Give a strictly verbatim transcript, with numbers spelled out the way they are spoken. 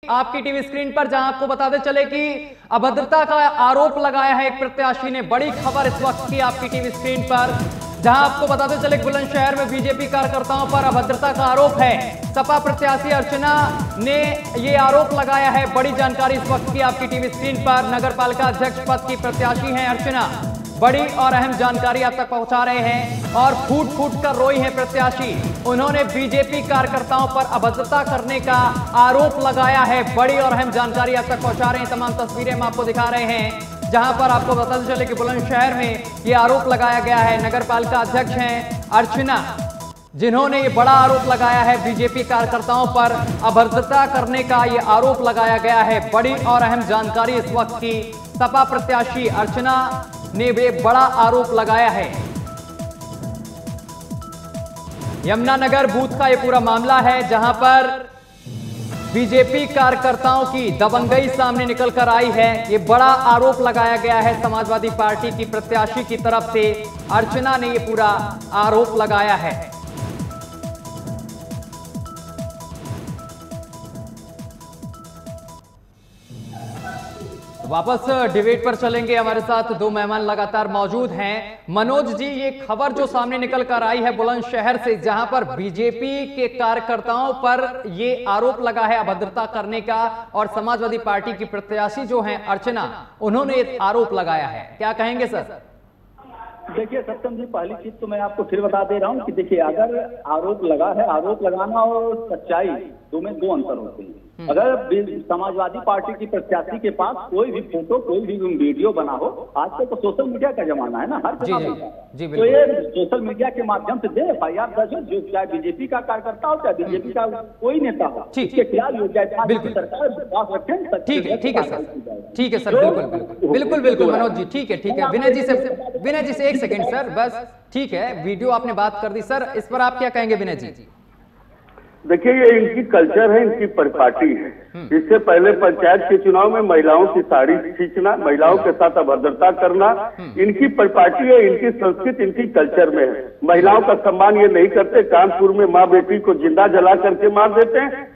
आपकी TV screen पर, जहां आपको बताते चले कि अभद्रता का आरोप लगाया है एक प्रत्याशी ने। बड़ी खबर इस वक्त की आपकी टीवी स्क्रीन पर, जहां आपको बताते चले बुलंदशहर में बीजेपी कार्यकर्ताओं पर अभद्रता का आरोप है। सपा प्रत्याशी अर्चना ने ये आरोप लगाया है। बड़ी जानकारी इस वक्त की आपकी टीवी स्क्रीन पर। नगर पालिका अध्यक्ष पद की प्रत्याशी हैं अर्चना। बड़ी और अहम जानकारी आप तक पहुंचा रहे हैं और फूट फूट कर रोई है प्रत्याशी। उन्होंने बीजेपी कार्यकर्ताओं पर अभद्रता करने का आरोप लगाया है। बड़ी और अहम जानकारी आप तक पहुंचा रहे हैं। तमाम तस्वीरें हम आपको दिखा रहे हैं, जहां पर आपको बताते चले कि बुलंदशहर में ये आरोप लगाया गया है। नगर पालिका अध्यक्ष हैं अर्चना, जिन्होंने ये बड़ा आरोप लगाया है बीजेपी कार्यकर्ताओं पर अभद्रता करने का ये आरोप लगाया गया है। बड़ी और अहम जानकारी इस वक्त की। सपा प्रत्याशी अर्चना ने वे बड़ा आरोप लगाया है। यमुनानगर बूथ का ये पूरा मामला है, जहां पर बीजेपी कार्यकर्ताओं की दबंगई सामने निकल कर आई है। ये बड़ा आरोप लगाया गया है समाजवादी पार्टी की प्रत्याशी की तरफ से। अर्चना ने ये पूरा आरोप लगाया है। वापस डिबेट पर चलेंगे। हमारे साथ दो मेहमान लगातार मौजूद हैं। मनोज जी, ये खबर जो सामने निकल कर आई है बुलंदशहर से, जहां पर बीजेपी के कार्यकर्ताओं पर ये आरोप लगा है अभद्रता करने का, और समाजवादी पार्टी की प्रत्याशी जो हैं अर्चना, उन्होंने ये आरोप लगाया है, क्या कहेंगे सर? देखिए सत्यम जी, पहली चीज तो मैं आपको फिर बता दे रहा हूँ कि देखिए, अगर आरोप लगा है, आरोप लगाना और सच्चाई दो में दो अंतर होते हैं। अगर समाजवादी पार्टी की प्रत्याशी के पास कोई भी फोटो, कोई भी वीडियो बना हो, आजकल तो सोशल मीडिया का जमाना है ना, हर जगह तो ये सोशल मीडिया के माध्यम से दे एफ आई आर दर्ज हो, जो चाहे बीजेपी का कार्यकर्ता हो, चाहे बीजेपी का कोई नेता हो, इसके खिलाफ हो जाए सरकार विश्वास रखें। ठीक है, ठीक है सर, ठीक है सर, बिल्कुल बिल्कुल बिल्कुल मनोज जी, ठीक है, ठीक है। विनय जी से विनय जी से एक सेकेंड सर, बस ठीक है, वीडियो आपने बात कर दी सर, इस पर आप क्या कहेंगे विनय जी? देखिए, ये इनकी कल्चर है, इनकी परिपाटी है। इससे पहले पंचायत के चुनाव में महिलाओं की साड़ी खींचना, महिलाओं के साथ अभद्रता करना इनकी परिपाटी है, इनकी संस्कृति, इनकी कल्चर में है। महिलाओं का सम्मान ये नहीं करते। कानपुर में माँ बेटी को जिंदा जला करके मार देते हैं।